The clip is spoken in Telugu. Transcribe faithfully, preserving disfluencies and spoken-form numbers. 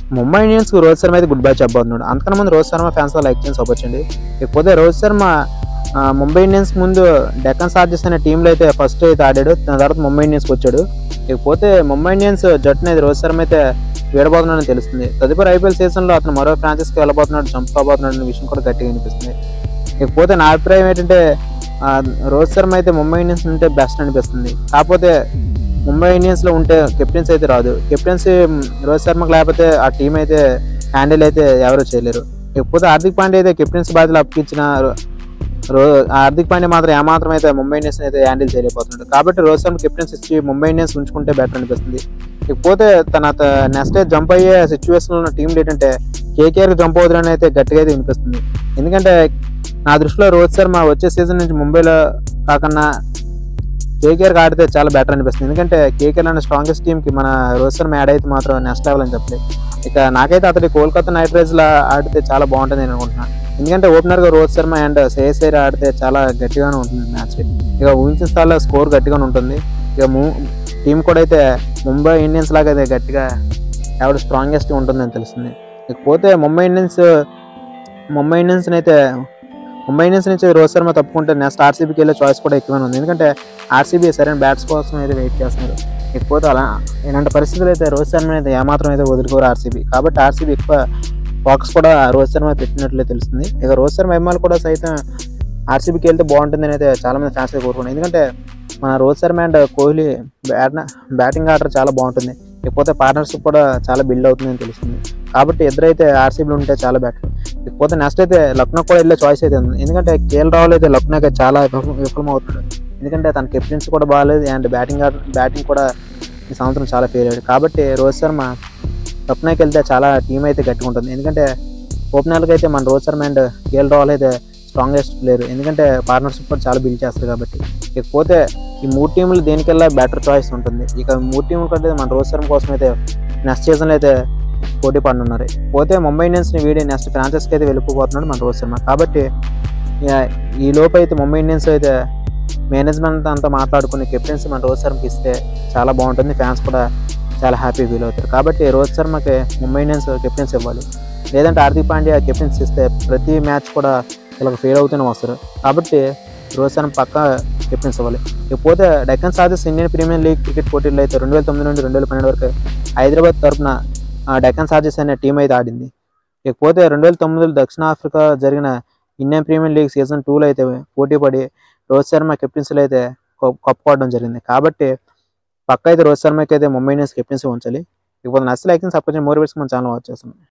ముంబై ఇండియన్స్ రోహిత్ శర్మ అయితే గుడ్ బై చెప్పబోతున్నాడు. అంతకన్నా ముందు రోహిత్ శర్మ ఫ్యాన్స్ లైక్ చేసి అవ్వచ్చండి. ఇకపోతే రోహిత్ శర్మ ముంబై ఇండియన్స్ ముందు డెక్కన్ చార్జర్స్ అనే టీంలో అయితే ఫస్ట్ అయితే ఆడాడు. దాని తర్వాత ముంబై ఇండియన్స్కి వచ్చాడు. ఇకపోతే ముంబై ఇండియన్స్ జట్టును అయితే రోహిత్ శర్మ అయితే వీడబోతున్నాడని తెలుస్తుంది. తదుపరి ఐపీఎల్ సీజన్లో అతను మరో ఫ్రాంచైజీకి వెళ్ళబోతున్నాడు, జంప్ కాబోతున్నాడు అనే విషయం కూడా గట్టిగా అనిపిస్తుంది. ఇకపోతే నా అభిప్రాయం ఏంటంటే రోహిత్ శర్మ అయితే ముంబై ఇండియన్స్ ఉంటే బెస్ట్ అనిపిస్తుంది. కాకపోతే ముంబై ఇండియన్స్లో ఉంటే కెప్టెన్సీ అయితే రాదు. కెప్టెన్సీ రోహిత్ శర్మకు లేకపోతే ఆ టీం అయితే హ్యాండిల్ అయితే ఎవరు చేయలేరు. ఇకపోతే హార్దిక్ పాండ్యా అయితే కెప్టెన్సీ బాధ్యతలు అప్పగించిన రో హార్దిక్ పాండ్యా మాత్రం ఏమాత్రం అయితే ముంబై ఇండియన్స్ అయితే హ్యాండిల్ చేయలేకపోతున్నాడు. కాబట్టి రోహిత్ శర్మ కెప్టెన్స్ ఇచ్చి ముంబై ఇండియన్స్ ఉంచుకుంటే బెటర్ అనిపిస్తుంది. ఇకపోతే తన నెక్స్ట్ జంప్ అయ్యే సిచ్యువేషన్లో ఉన్న టీంలు ఏంటంటే కేకేఆర్కి జంప్ అవుతుందని అయితే గట్టిగా అయితే వినిపిస్తుంది. ఎందుకంటే నా దృష్టిలో రోహిత్ శర్మ వచ్చే సీజన్ నుంచి ముంబైలో కాకుండా కేకేఆర్కి ఆడితే చాలా బెటర్ అనిపిస్తుంది. ఎందుకంటే కేకేఆర్ అనే స్ట్రాంగెస్ట్ టీంకి మన రోహిత్ శర్మ యాడ్ అయితే మాత్రం నెక్స్ట్ లెవెల్ అని చెప్పలేదు. ఇక నాకైతే అతడి కోల్కతా నైట్ రైడర్స్లో ఆడితే చాలా బాగుంటుంది నేను అనుకుంటున్నాను. ఎందుకంటే ఓపెనర్గా రోహిత్ శర్మ అండ్ శ్రేయస్ అయ్యర్ ఆడితే చాలా గట్టిగానే ఉంటుంది మ్యాచ్. ఇక ఊహించిన స్థాయిలో స్కోర్ గట్టిగానే ఉంటుంది. ఇక టీం కూడా అయితే ముంబై ఇండియన్స్ లాగా అయితే గట్టిగా ఎవరు స్ట్రాంగెస్ట్ ఉంటుందని తెలుస్తుంది. ఇకపోతే ముంబై ఇండియన్స్ ముంబై ఇండియన్స్ అయితే ముంబై ఇండియన్స్ నుంచి రోహిత్ శర్మ తప్పుకుంటే నెక్స్ట్ ఆర్సీబీకి వెళ్ళే చాయిస్ కూడా ఎక్కువనే ఉంది. ఎందుకంటే ఆర్సీబీ సరైన బ్యాట్స్ కోసం అయితే వెయిట్ చేస్తున్నారు. ఇకపోతే అలా ఇలాంటి పరిస్థితులు అయితే రోహిత్ శర్మ అయితే ఏమాత్రం అయితే వదులుకోరు ఆర్సీబీ. కాబట్టి ఆర్సీబీ ఎక్కువ ఫోకస్ కూడా రోహిత్ శర్మ పెట్టినట్లే తెలుస్తుంది. ఇక రోహిత్ శర్మ అభిమానులు కూడా సైతం ఆర్సీబీకి వెళ్తే బాగుంటుందని అయితే చాలామంది ఫ్యాన్స్ అయితే కోరుకున్నారు. ఎందుకంటే మన Rohit Sharma and Kohli bat batting order చాలా బాగుంటుంది. ఇకపోతే పార్ట్నర్షిప్ కూడా చాలా బిల్డ్ అవుతుందని తెలుస్తుంది. కాబట్టి ఇద్దరైతే ఆర్సీబీలో ఉంటే చాలా బెటర్. ఇకపోతే నెక్స్ట్ అయితే లక్నో కూడా వెళ్ళే చాయిస్ అయితే ఉంది. ఎందుకంటే కేఎల్ రాహుల్ అయితే లక్నోకి చాలా విఫలం అవుతున్నాడు. ఎందుకంటే తన కెప్టెన్సీ కూడా బాగాలేదు అండ్ బ్యాటింగ్ బ్యాటింగ్ కూడా ఈ సంవత్సరం చాలా ఫెయిల్ అయ్యాడు. కాబట్టి రోహిత్ శర్మ లక్నోకి వెళ్తే చాలా టీం అయితే గట్టిగా ఉంటుంది. ఎందుకంటే ఓపెనర్కి అయితే మన రోహిత్ శర్మ అండ్ కేఎల్ రాహుల్ అయితే స్ట్రాంగెస్ట్ ప్లేయర్. ఎందుకంటే పార్ట్నర్షిప్ కూడా చాలా బిల్డ్ చేస్తారు కాబట్టి. ఇకపోతే ఈ మూడు టీంలు దేనికెళ్ళా బెటర్ చాయిస్ ఉంటుంది. ఇక మూడు టీంలు కంటే మన రోహిత్ శర్మ కోసం అయితే నెక్స్ట్ సీజన్లో అయితే పోటీ పడుతున్నారు. పోతే ముంబై ఇండియన్స్ని వీడి నెక్స్ట్ ఫ్రాంచైజీకి అయితే వెళ్ళిపోతున్నాడు మన రోహిత్ శర్మ. కాబట్టి ఈ లోపు అయితే ముంబై ఇండియన్స్ అయితే మేనేజ్మెంట్ అంతా మాట్లాడుకుని కెప్టెన్సీ మన రోహిత్ శర్మకి ఇస్తే చాలా బాగుంటుంది. ఫ్యాన్స్ కూడా చాలా హ్యాపీ ఫీల్ అవుతారు. కాబట్టి రోహిత్ శర్మకి ముంబై ఇండియన్స్ కెప్టెన్సీ ఇవ్వాలి. లేదంటే హార్దిక్ పాండ్యా కెప్టెన్సీ ఇస్తే ప్రతి మ్యాచ్ కూడా ఇలా ఫెయిల్ అవుతూనే వస్తారు. కాబట్టి రోహిత్ శర్మ పక్కా కెప్టెన్సీ ఇవ్వాలి. ఇకపోతే Deccan Chargers Indian Premier League cricket పోటీల్లో అయితే రెండు వేల తొమ్మిది నుండి రెండు వేల పన్నెండు వరకు హైదరాబాద్ తరఫున డెక్కన్ చార్జర్స్ అనే టీం అయితే ఆడింది. ఇకపోతే రెండు వేల తొమ్మిదిలో దక్షిణాఫ్రికా జరిగిన ఇండియన్ ప్రీమియర్ లీగ్ సీజన్ టూలో అయితే పోటీ పడి రోహిత్ శర్మ కెప్టెన్సీలో అయితే కప్పుకోవడం జరిగింది. కాబట్టి పక్క అయితే రోహిత్ శర్మకి అయితే ముంబై ఇండియన్స్ కెప్టెన్సీ ఉంచాలి. ఇకపోతే నచ్చ లైక్ సపోజ్ మోర్ వీడియోస్ మన ఛానల్ వాచ్ చేస్తున్నాం.